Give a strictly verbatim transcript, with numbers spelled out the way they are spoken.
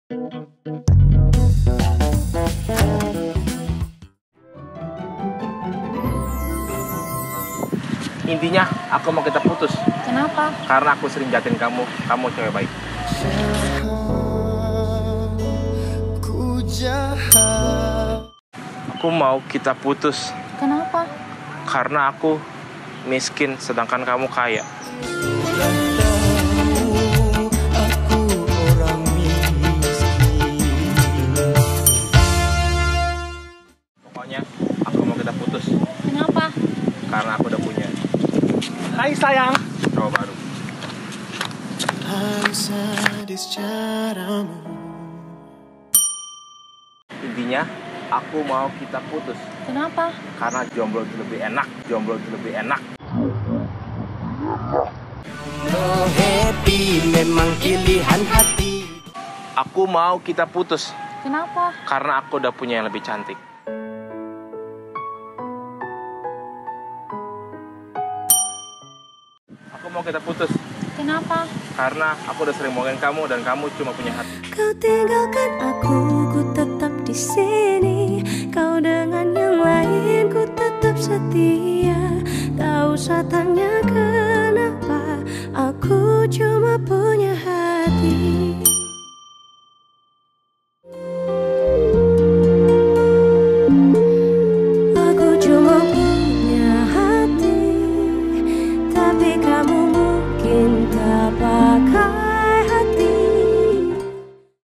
Intinya, aku mau kita putus. Kenapa? Karena aku sering jahatin kamu, kamu cewek baik. Aku mau kita putus. Kenapa? Karena aku miskin, sedangkan kamu kaya. Pokoknya, aku mau kita putus. Kenapa? Karena aku udah punya. Hai sayang. Cowok baru. Intinya, aku mau kita putus. Kenapa? Karena jomblo itu lebih enak. Jomblo itu lebih enak. No happy memang pilihan hati. Aku mau kita putus. Kenapa? Karena aku udah punya yang lebih cantik. Aku mau kita putus. Kenapa? Karena aku udah sering bohongin kamu dan kamu cuma punya hati. Kau tinggalkan aku, ku tetap di sini. Kau dengan yang lain, ku tetap setia. Tak usah tanya kenapa, aku cuma punya hati.